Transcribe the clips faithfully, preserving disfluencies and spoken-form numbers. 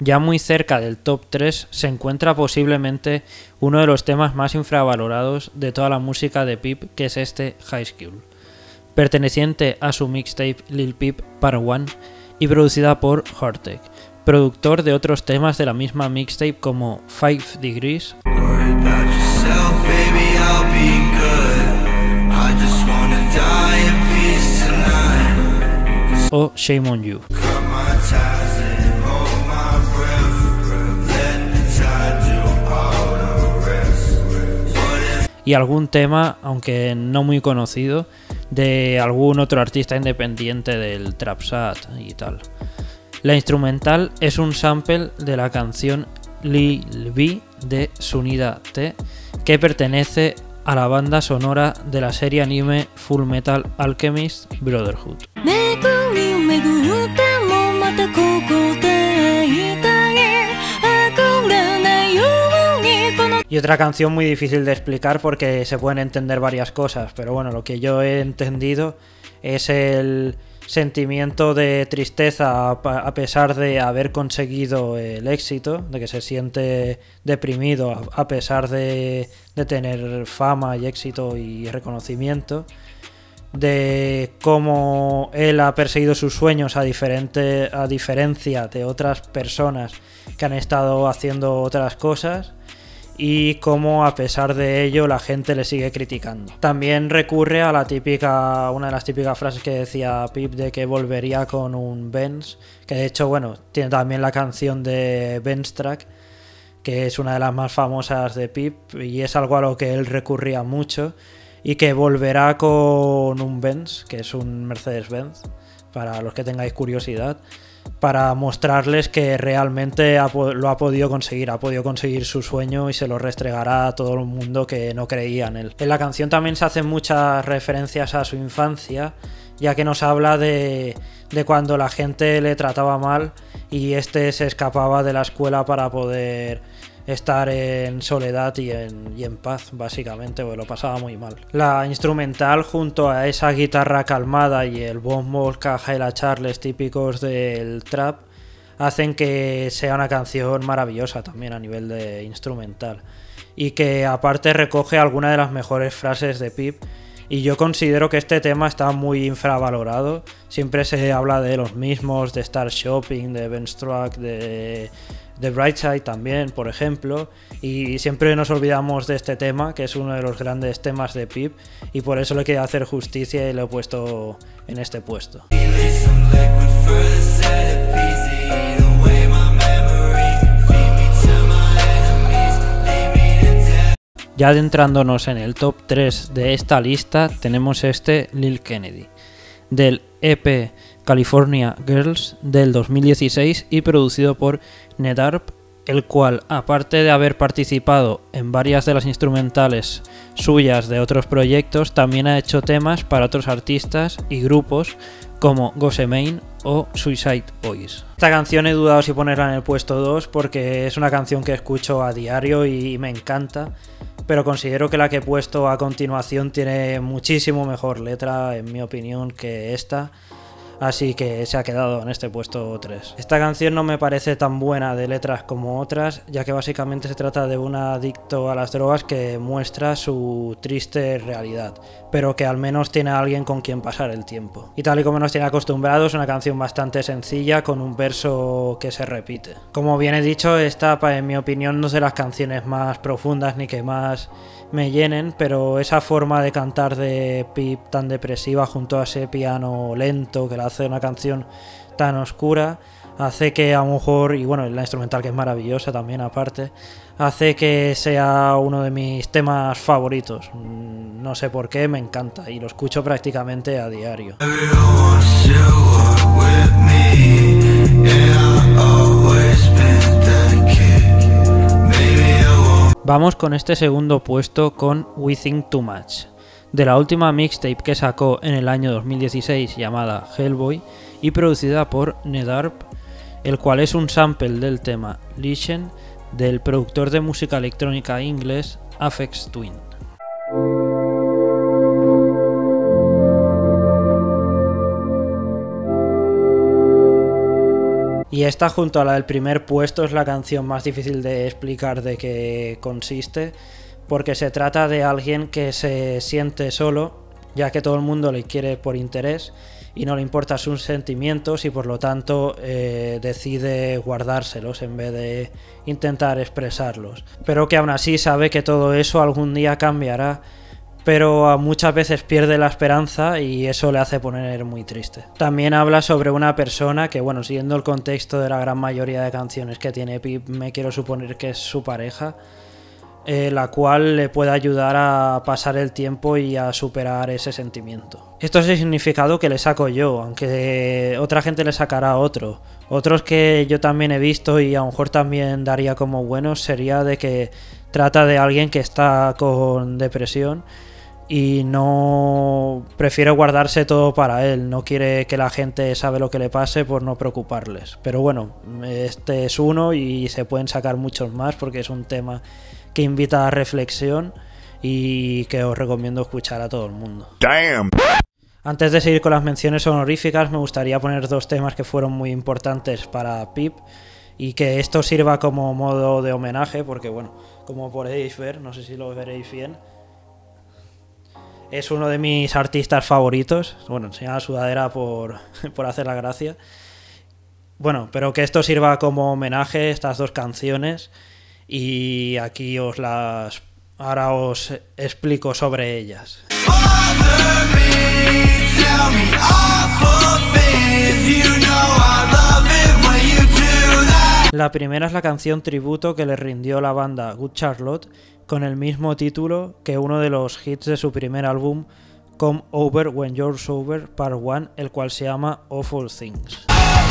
Ya muy cerca del top tres se encuentra posiblemente uno de los temas más infravalorados de toda la música de Peep, que es este High School, perteneciente a su mixtape Lil Peep Part uno y producida por Heartek, productor de otros temas de la misma mixtape como Five Degrees o Shame on You. Y algún tema, aunque no muy conocido, de algún otro artista independiente del trapsat y tal. La instrumental es un sample de la canción Lil B de Sunida T, que pertenece a la banda sonora de la serie anime Full Metal Alchemist Brotherhood. Y otra canción muy difícil de explicar porque se pueden entender varias cosas, pero bueno, lo que yo he entendido es el sentimiento de tristeza a pesar de haber conseguido el éxito, de que se siente deprimido a pesar de, de tener fama y éxito y reconocimiento, de cómo él ha perseguido sus sueños a, diferente, a diferencia de otras personas que han estado haciendo otras cosas, y cómo a pesar de ello la gente le sigue criticando. También recurre a la típica, una de las típicas frases que decía Peep de que volvería con un Benz, que de hecho, bueno, tiene también la canción de Benz Track, que es una de las más famosas de Peep y es algo a lo que él recurría mucho, y que volverá con un Benz, que es un Mercedes-Benz, para los que tengáis curiosidad, para mostrarles que realmente ha, lo ha podido conseguir, ha podido conseguir su sueño y se lo restregará a todo el mundo que no creía en él. En la canción también se hacen muchas referencias a su infancia, ya que nos habla de, de cuando la gente le trataba mal y este se escapaba de la escuela para poder estar en soledad y en, y en paz, básicamente, porque lo pasaba muy mal. La instrumental, junto a esa guitarra calmada y el bombo, caja y la Charles típicos del trap, hacen que sea una canción maravillosa también a nivel de instrumental, y que aparte recoge algunas de las mejores frases de Peep. Y yo considero que este tema está muy infravalorado. Siempre se habla de los mismos, de Star Shopping, de Benz Track, de, de Brightside también, por ejemplo. Y siempre nos olvidamos de este tema, que es uno de los grandes temas de Peep. Y por eso le quería hacer justicia y lo he puesto en este puesto. Ya adentrándonos en el top tres de esta lista, tenemos este Lil Kennedy, del E P California Girls del dos mil dieciséis y producido por Nedarp, el cual, aparte de haber participado en varias de las instrumentales suyas de otros proyectos, también ha hecho temas para otros artistas y grupos como Gosemain o Suicide Boys. Esta canción he dudado si ponerla en el puesto dos porque es una canción que escucho a diario y me encanta, pero considero que la que he puesto a continuación tiene muchísimo mejor letra, en mi opinión, que esta, así que se ha quedado en este puesto tres. Esta canción no me parece tan buena de letras como otras, ya que básicamente se trata de un adicto a las drogas que muestra su triste realidad, pero que al menos tiene a alguien con quien pasar el tiempo. Y tal y como nos tiene acostumbrados, es una canción bastante sencilla con un verso que se repite. Como bien he dicho, esta, en mi opinión, no es de las canciones más profundas ni que más me llenen, pero esa forma de cantar de Peep tan depresiva junto a ese piano lento que la hace una canción tan oscura hace que a lo mejor, y bueno, la instrumental que es maravillosa también aparte, hace que sea uno de mis temas favoritos. No sé por qué, me encanta y lo escucho prácticamente a diario. Vamos con este segundo puesto con We Think Too Much, de la última mixtape que sacó en el año dos mil dieciséis llamada Hellboy y producida por Nedarp, el cual es un sample del tema Listen del productor de música electrónica inglés Aphex Twin. Y esta, junto a la del primer puesto, es la canción más difícil de explicar de qué consiste, porque se trata de alguien que se siente solo, ya que todo el mundo le quiere por interés y no le importan sus sentimientos, y por lo tanto eh, decide guardárselos en vez de intentar expresarlos, pero que aún así sabe que todo eso algún día cambiará, pero muchas veces pierde la esperanza y eso le hace poner muy triste. También habla sobre una persona que, bueno, siguiendo el contexto de la gran mayoría de canciones que tiene Pip, me quiero suponer que es su pareja, Eh, la cual le puede ayudar a pasar el tiempo y a superar ese sentimiento. Esto es el significado que le saco yo, aunque otra gente le sacará otro. Otros que yo también he visto y a lo mejor también daría como buenos sería de que trata de alguien que está con depresión y no prefiere guardarse todo para él, no quiere que la gente sabe lo que le pase por no preocuparles. Pero bueno, este es uno y se pueden sacar muchos más porque es un tema que invita a reflexión y que os recomiendo escuchar a todo el mundo. Damn. Antes de seguir con las menciones honoríficas, me gustaría poner dos temas que fueron muy importantes para Pip y que esto sirva como modo de homenaje, porque bueno, como podéis ver, no sé si lo veréis bien, es uno de mis artistas favoritos. Bueno, enseñar la sudadera por, por hacer la gracia. Bueno, pero que esto sirva como homenaje, estas dos canciones. Y aquí os las... ahora os explico sobre ellas. La primera es la canción tributo que le rindió la banda Good Charlotte con el mismo título que uno de los hits de su primer álbum, Come Over When You're Sober Part uno, el cual se llama Awful Things.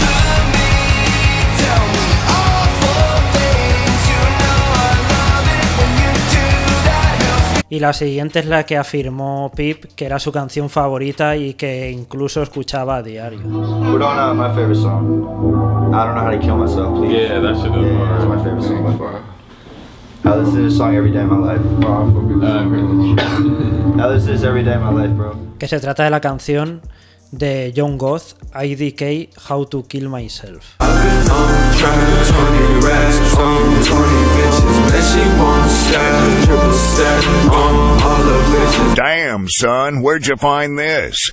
Y la siguiente es la que afirmó Pip que era su canción favorita y que incluso escuchaba a diario. Put on uh, my favorite song. I don't know how to kill myself, please. Yeah, that shit is yeah, hard. That's my favorite song by far. I listen to this song every day of my life. Oh, I fuck with that, really. I listen to this every day of my life, bro. Que se trata de la canción de John Goth, I D K, How to Kill Myself. Damn, son, where'd you find this?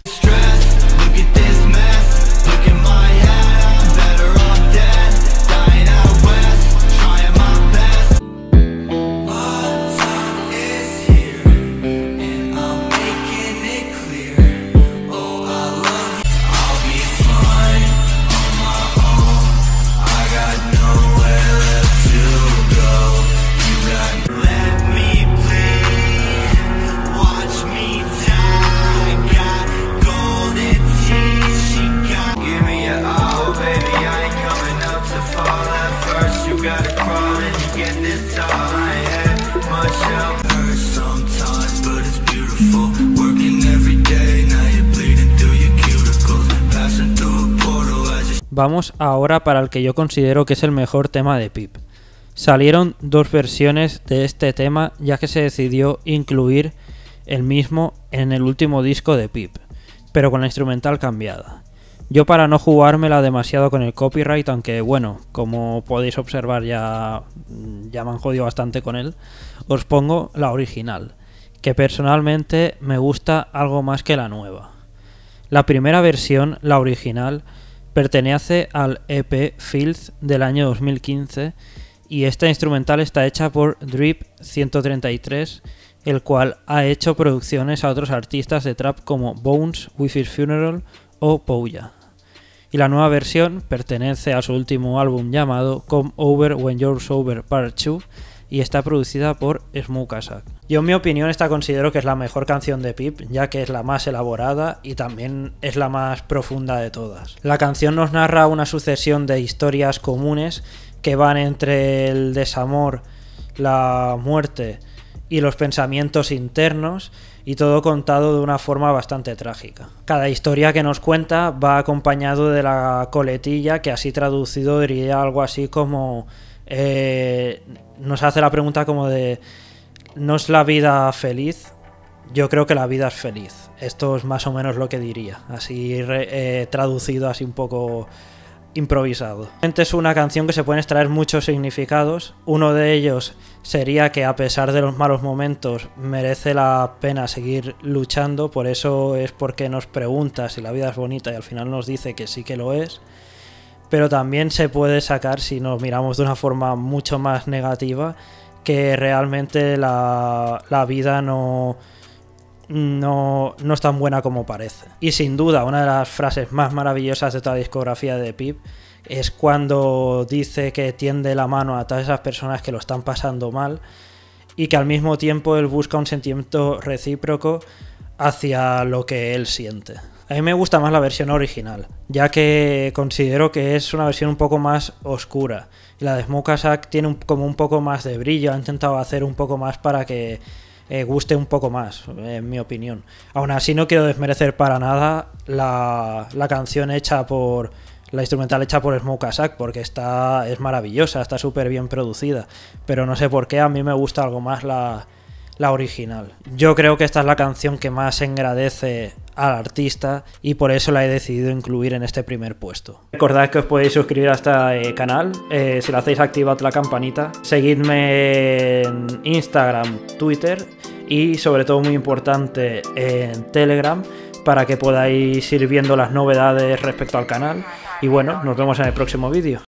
Vamos ahora para el que yo considero que es el mejor tema de Pip. Salieron dos versiones de este tema ya que se decidió incluir el mismo en el último disco de Pip, pero con la instrumental cambiada. Yo, para no jugármela demasiado con el copyright, aunque bueno, como podéis observar ya, ya me han jodido bastante con él, os pongo la original, que personalmente me gusta algo más que la nueva. La primera versión, la original, pertenece al E P Filth del año dos mil quince y esta instrumental está hecha por Drip ciento treinta y tres, el cual ha hecho producciones a otros artistas de trap como Bones, Wifi's Funeral o Pouya. Y la nueva versión pertenece a su último álbum llamado Come Over When You're Sober Part dos y está producida por Smoke-Attack. Yo, en mi opinión, esta considero que es la mejor canción de Pip, ya que es la más elaborada y también es la más profunda de todas. La canción nos narra una sucesión de historias comunes que van entre el desamor, la muerte y los pensamientos internos, y todo contado de una forma bastante trágica. Cada historia que nos cuenta va acompañado de la coletilla, que así traducido diría algo así como... Eh, nos hace la pregunta como de ¿no es la vida feliz? Yo creo que la vida es feliz. Esto es más o menos lo que diría, así eh, traducido así un poco improvisado. Es una canción que se pueden extraer muchos significados. Uno de ellos sería que a pesar de los malos momentos merece la pena seguir luchando, por eso es porque nos pregunta si la vida es bonita y al final nos dice que sí que lo es. Pero también se puede sacar, si nos miramos de una forma mucho más negativa, que realmente la, la vida no... No, no es tan buena como parece. Y sin duda, una de las frases más maravillosas de toda la discografía de Pip es cuando dice que tiende la mano a todas esas personas que lo están pasando mal y que al mismo tiempo él busca un sentimiento recíproco hacia lo que él siente. A mí me gusta más la versión original, ya que considero que es una versión un poco más oscura. Y la de Smoke Sack tiene un, como un poco más de brillo, ha intentado hacer un poco más para que Eh, guste un poco más, en mi opinión. Aún así no quiero desmerecer para nada la, la canción hecha por... la instrumental hecha por Smoke Sack, porque está, es maravillosa, está súper bien producida. Pero no sé por qué, a mí me gusta algo más la, la original. Yo creo que esta es la canción que más engrandece al artista y por eso la he decidido incluir en este primer puesto. Recordad que os podéis suscribir a este canal, eh, si lo hacéis activad la campanita, seguidme en Instagram, Twitter y sobre todo muy importante en Telegram para que podáis ir viendo las novedades respecto al canal y bueno, nos vemos en el próximo vídeo.